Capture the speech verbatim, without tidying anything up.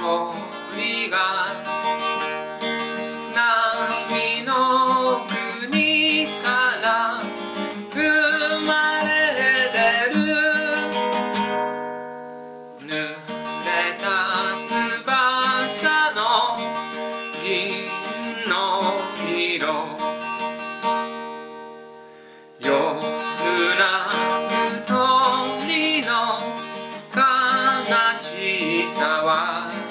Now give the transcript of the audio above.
鳥が波の国から生まれ出る。濡れた翼の銀の色、夜鳴く鳥の悲しさは